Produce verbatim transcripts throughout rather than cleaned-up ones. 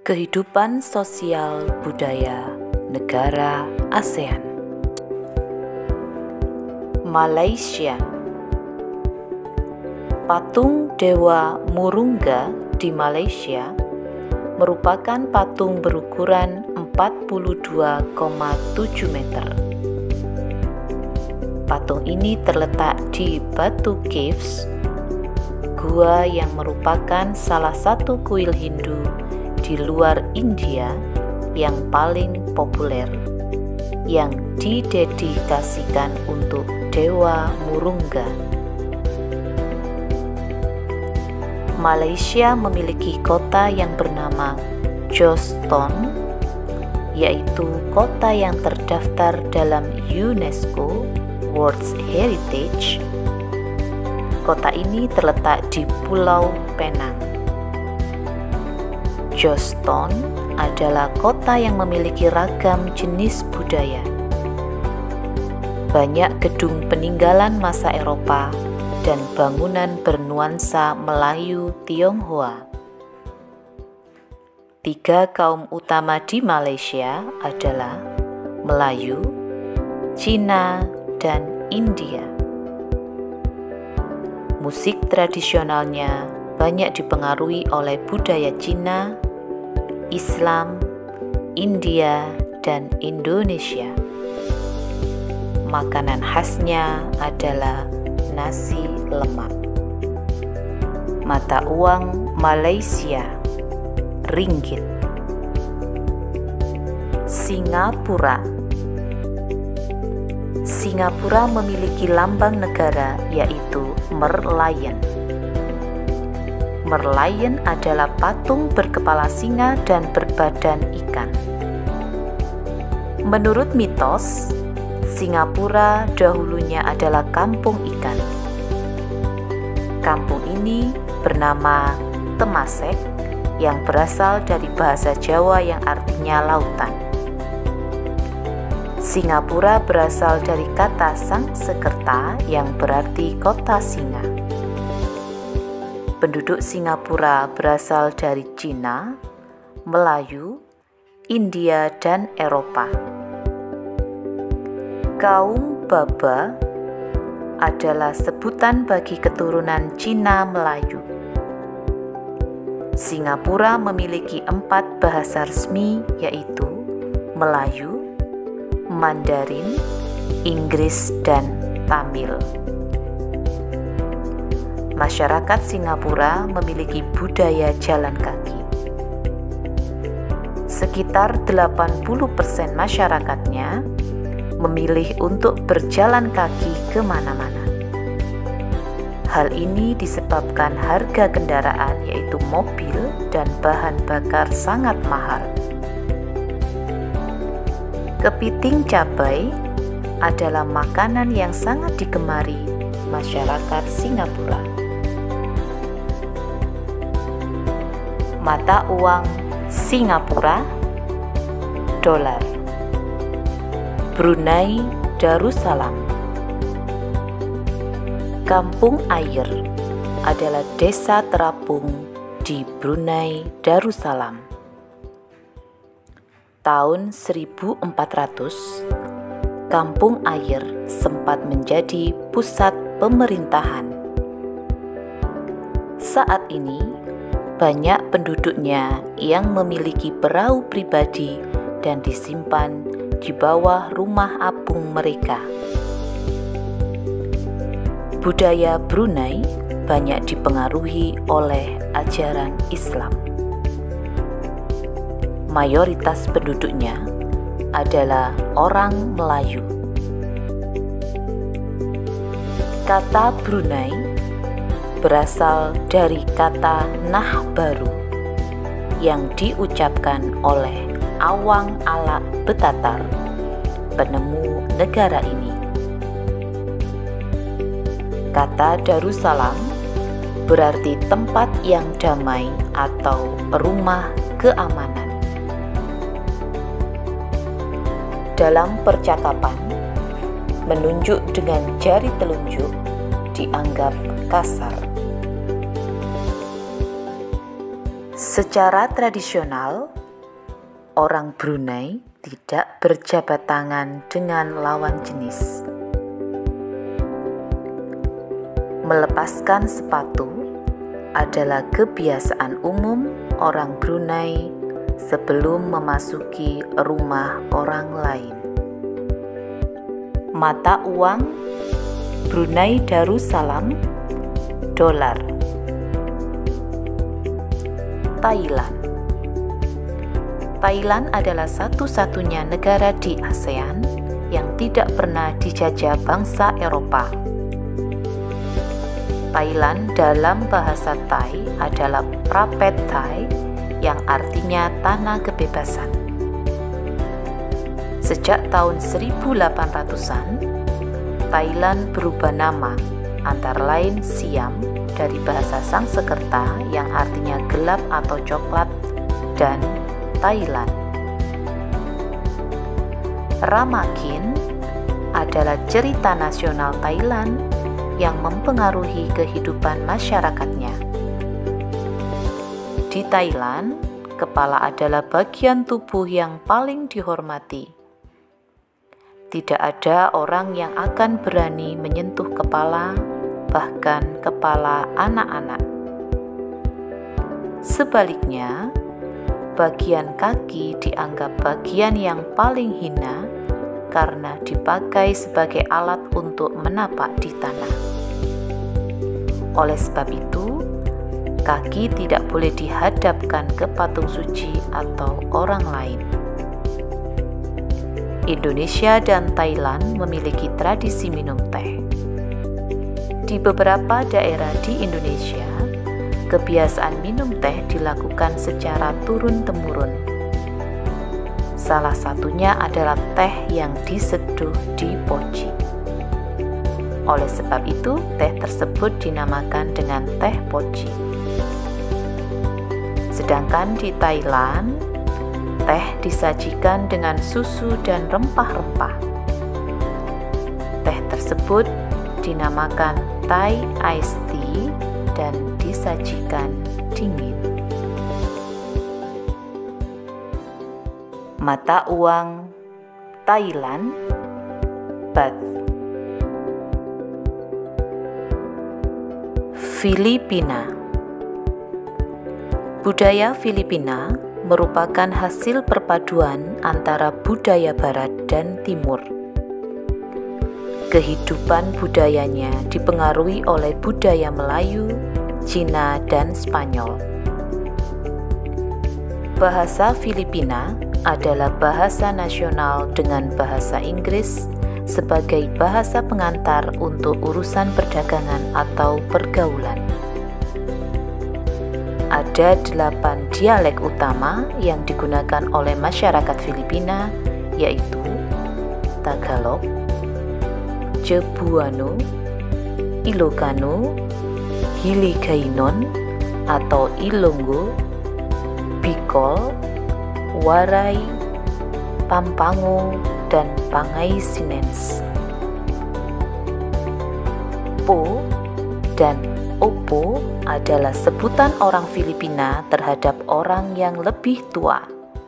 Kehidupan sosial budaya negara ASEAN. Malaysia. Patung Dewa Murungga di Malaysia merupakan patung berukuran empat puluh dua koma tujuh meter. Patung ini terletak di Batu Caves, gua yang merupakan salah satu kuil Hindu di luar India yang paling populer, yang didedikasikan untuk Dewa Murungga. Malaysia memiliki kota yang bernama Johston, yaitu kota yang terdaftar dalam UNESCO World Heritage. Kota ini terletak di Pulau Penang. Johston adalah kota yang memiliki ragam jenis budaya. Banyak gedung peninggalan masa Eropa dan bangunan bernuansa Melayu Tionghoa. Tiga kaum utama di Malaysia adalah Melayu, Cina, dan India. Musik tradisionalnya banyak dipengaruhi oleh budaya Cina, Islam, India, dan Indonesia. Makanan khasnya adalah nasi lemak. Mata uang Malaysia, ringgit. Singapura. Singapura memiliki lambang negara yaitu merlion. Merlion adalah patung berkepala singa dan berbadan ikan. Menurut mitos, Singapura dahulunya adalah kampung ikan. Kampung ini bernama Temasek yang berasal dari bahasa Jawa yang artinya lautan. Singapura berasal dari kata Sangsekerta yang berarti kota singa. Penduduk Singapura berasal dari Cina, Melayu, India, dan Eropa. Kaum Baba adalah sebutan bagi keturunan Cina Melayu. Singapura memiliki empat bahasa resmi yaitu Melayu, Mandarin, Inggris, dan Tamil. Masyarakat Singapura memiliki budaya jalan kaki. Sekitar delapan puluh persen masyarakatnya memilih untuk berjalan kaki kemana-mana. Hal ini disebabkan harga kendaraan yaitu mobil dan bahan bakar sangat mahal. Kepiting cabai adalah makanan yang sangat digemari masyarakat Singapura. Mata uang Singapura, dolar. Brunei Darussalam. Kampung Air adalah desa terapung di Brunei Darussalam. Tahun seribu empat ratus, Kampung Air sempat menjadi pusat pemerintahan. Saat ini, banyak penduduknya yang memiliki perahu pribadi dan disimpan di bawah rumah apung mereka. Budaya Brunei banyak dipengaruhi oleh ajaran Islam. Mayoritas penduduknya adalah orang Melayu. Kata Brunei berasal dari kata Nah Baru yang diucapkan oleh Awang Alak Betatar, penemu negara ini. Kata Darussalam berarti tempat yang damai atau rumah keamanan. Dalam percakapan, menunjuk dengan jari telunjuk dianggap kasar. Secara tradisional, Orang Brunei tidak berjabat tangan dengan lawan jenis. Melepaskan sepatu adalah kebiasaan umum orang Brunei sebelum memasuki rumah orang lain. Mata uang Brunei Darussalam, dolar. Thailand. Thailand adalah satu-satunya negara di ASEAN yang tidak pernah dijajah bangsa Eropa. Thailand dalam bahasa Thai adalah Prapet Thai yang artinya tanah kebebasan. Sejak tahun seribu delapan ratusan, Thailand berubah nama, antara lain Siam dari bahasa Sangsekerta yang artinya gelap atau coklat, dan Thailand. Ramakin adalah cerita nasional Thailand yang mempengaruhi kehidupan masyarakatnya. Di Thailand, kepala adalah bagian tubuh yang paling dihormati. Tidak ada orang yang akan berani menyentuh kepala, bahkan kepala anak-anak. Sebaliknya, bagian kaki dianggap bagian yang paling hina karena dipakai sebagai alat untuk menapak di tanah. Oleh sebab itu, kaki tidak boleh dihadapkan ke patung suci atau orang lain. Indonesia dan Thailand memiliki tradisi minum teh. Di beberapa daerah di Indonesia, kebiasaan minum teh dilakukan secara turun-temurun. Salah satunya adalah teh yang diseduh di poci. Oleh sebab itu, teh tersebut dinamakan dengan teh poci. Sedangkan di Thailand, teh disajikan dengan susu dan rempah-rempah. Teh tersebut dinamakan Thai Iced Tea dan disajikan dingin. Mata uang Thailand, baht. Filipina. Budaya Filipina merupakan hasil perpaduan antara budaya barat dan timur. Kehidupan budayanya dipengaruhi oleh budaya Melayu, Cina, dan Spanyol. Bahasa Filipina adalah bahasa nasional dengan bahasa Inggris sebagai bahasa pengantar untuk urusan perdagangan atau pergaulan. Ada delapan dialek utama yang digunakan oleh masyarakat Filipina, yaitu Tagalog, Cebuano, Ilocano, Hiligaynon atau Ilonggo, Bicol, Waray, Pampango, dan Pangasinense. Po dan Opo adalah sebutan orang Filipina terhadap orang yang lebih tua.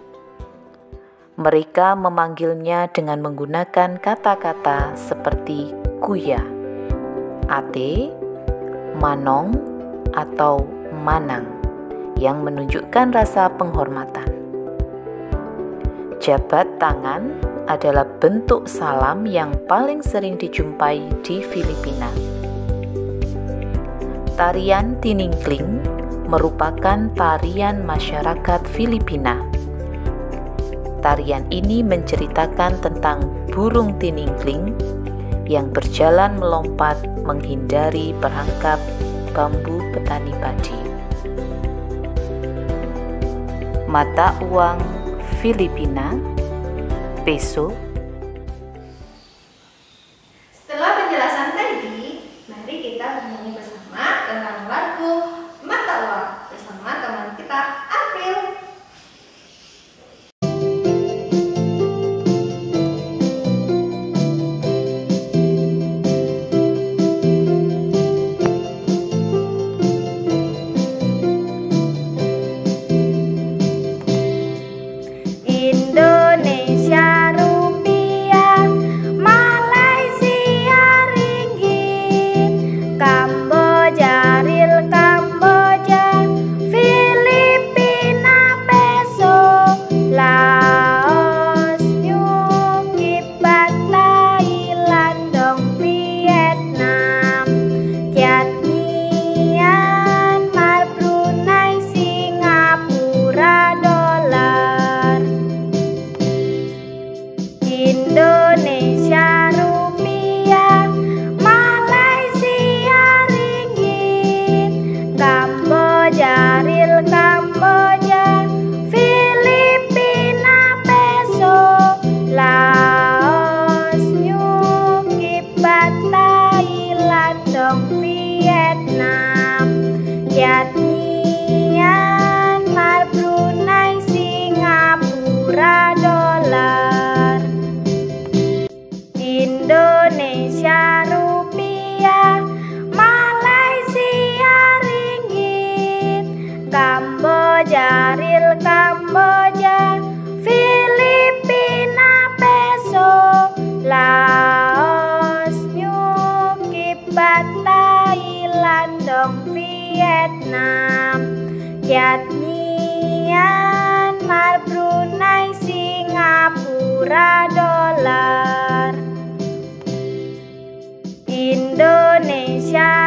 Mereka memanggilnya dengan menggunakan kata-kata seperti kuya, ate, manong, atau manang yang menunjukkan rasa penghormatan. Jabat tangan adalah bentuk salam yang paling sering dijumpai di Filipina. Tarian Tiningkling merupakan tarian masyarakat Filipina. Tarian ini menceritakan tentang burung tiningkling yang berjalan melompat menghindari perangkap bambu petani padi. Mata uang Filipina, peso. Setelah penjelasan tadi, mari kita bernyanyi bersama dengan lagu Mata Uang bersama teman kita April. dong Vietnam, Viet Myanmar, Brunei, Singapura, dolar, Indonesia rupiah, Malaysia ringgit, Kamboja ril Kamboja, Filipina peso, Laos New Kibat, Thailand dong Vietnam, Viet Myanmar, Brunei, Singapura, dolar, Indonesia